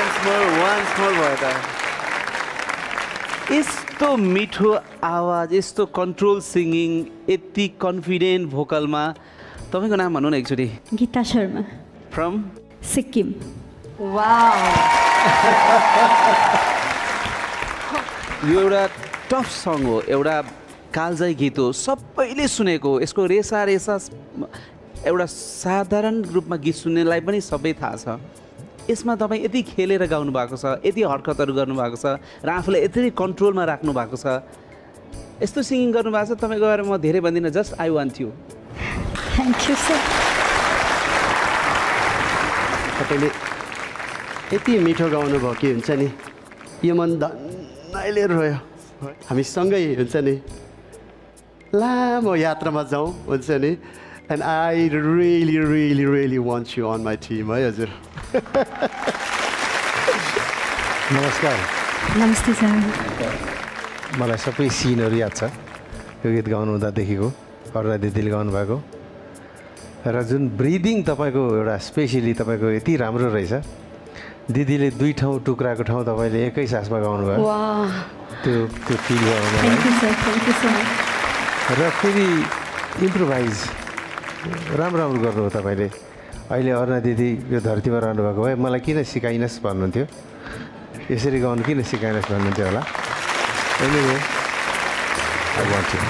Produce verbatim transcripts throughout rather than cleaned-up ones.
once more once more भयो त यस्तो मिठो आवाज यस्तो कन्ट्रोल सिंगिङ यति कन्फिडेन्ट भोकलमा तपाईको नाम भन्नु न एकचोटी गीता शर्मा फ्रम सिक्किम वाउ यो एउटा टफ सङ हो एउटा कालजयी गीत हो सबैले सुनेको यसको रेसा रेसा एउटा साधारण रूपमा गीत सुन्नेलाई पनि सबै थाहा छ यसमा तपाईँ यति खेलेर गाउनु भएको छ यति हरकतहरू गर्नुभएको छ र आफूलाई यति कन्ट्रोलमा राख्नु भएको छ यस्तो सिङ्गिङ गर्नुभएको छ तपाईँको बारेमा म धेरै भन्दिनँ just I want you thank you sir तपाईँले यति मिठो गाउनुभयो कि हुन्छ नि यो मन धन्नैले रोयो हामी सँगै हुन्छ नि लामो यात्रामा जाउँ हुन्छ नि and I really really really want you on my team है हजुर नमस्कार नमस्ते सर मलाई सबै सिनहरू याद छ यो गीत गाउनु हुँदादेखिको अरुणा दिदीले गाउनुभएको र जुन ब्रिदिङ तपाईँको एउटा स्पेसियली तपाईँको यति राम्रो रहेछ दिदीले दुई ठाउँ टुक्राको ठाउँ तपाईँले एकै सासमा गाउनुभयो त्यो त्यो फिल भयो र फेरि इम्प्रोभाइज राम्रो राम्रो गर्नुभयो तपाईँले अहिले अरुणा दिदी यो धरतीमा रहनुभएको भए मलाई किन सिकाइनस् भन्नुहुन्थ्यो यसरी गाउनु किन सिकाइनस् भन्नुहुन्थ्यो होला anyway I want you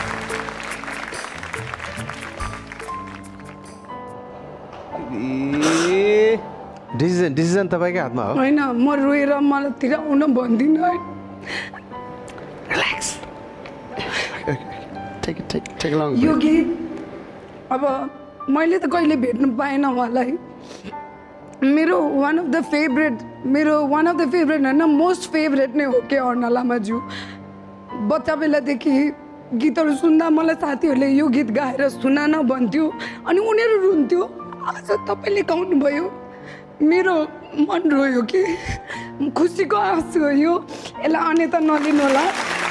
decision decision तपाईँकै हातमा हो होइन म रोएर मलाईतिर आउन भन्दिनँ है रिल्याक्स यो गीत अब मैले त कहिले भेट्नु पाएन उहाँलाई मेरो वान अफ द फेभरेट मेरो वान अफ द फेभरेट होइन मोस्ट फेभरेट नै हो के अरुणा लामाज्यू बच्चा बेलादेखि गीतहरू सुन्दा मलाई साथीहरूले यो गीत गाएर सुना न भन्थ्यो अनि उनीहरू रुन्थ्यो आज तपाईँले गाउनुभयो मेरो मन रोयो कि खुसीको आँसु हो यो यसलाई अन्यथा नलिनु होला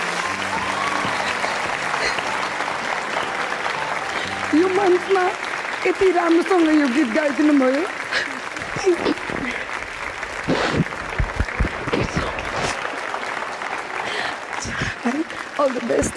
यो मञ्चमा यति राम्रोसँग यो गीत गाइदिनु भयो All the best.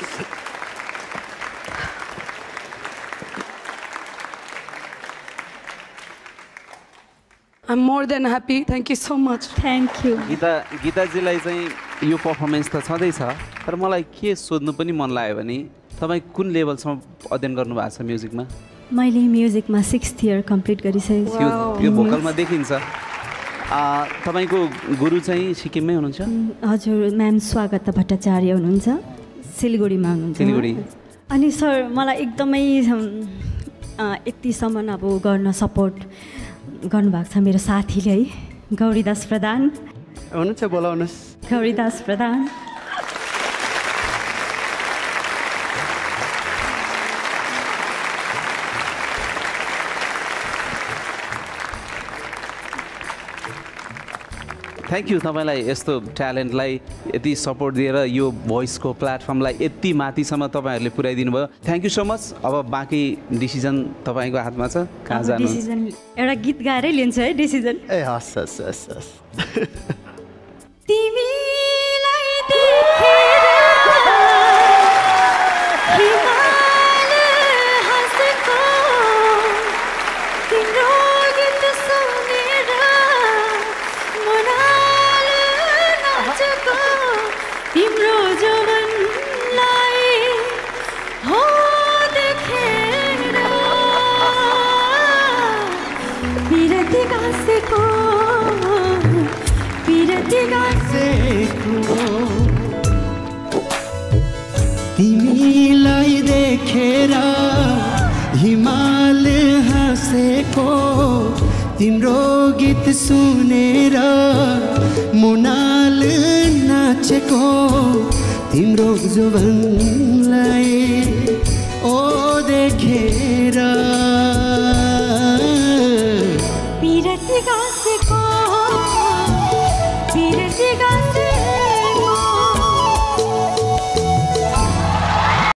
I'm more than happy. Thank you so much. Thank you. Gita गीताजीलाई चाहिँ यो पर्फर्मेन्स त छँदैछ तर मलाई के सोध्नु पनि मन लाग्यो भने तपाईँ कुन लेभलसम्म अध्ययन गर्नुभएको छ म्युजिकमा मैले म्युजिकमा सिक्स्थ इयर कम्प्लिट गरिसकेको छु यो भोकलमा देखिन्छ तपाईँको गुरु चाहिँ सिक्किममै हुनुहुन्छ हजुर म्याम स्वागत भट्टाचार्य हुनुहुन्छ सिलगढीमा हुनुहुन्छ सिलगढी अनि सर मलाई एकदमै यतिसम्म अब गर्न सपोर्ट गर्नुभएको छ मेरो साथीले है गौरीदास प्रधान हुनुहुन्छ बोलाउनुहोस् गौरीदास प्रधान थ्याङ्क यू तपाईँलाई यस्तो ट्यालेन्टलाई यति सपोर्ट दिएर यो भोइसको प्लेटफर्मलाई यति माथिसम्म तपाईँहरूले पुर्याइदिनु भयो थ्याङ्क यू सो मच अब बाँकी डिसिजन तपाईँको हातमा छ कहाँ जानु डिसिजन एउटा गीत गाएरै लिन्छ है डिसिजन ए हस् हस् हस् हस् तिमीलाई देखेर हिमाल हाँसेको तिम्रो गीत सुनेर मनाल नाचेको तिम्रो जीवनलाई हो देखेर बिरती गाँसेको तिमीलाई देखेर हिमाल हाँसेको तिम्रो गीत सुनेर मुनाल नाचेको तिम्रो जुवनलाई ओ देखे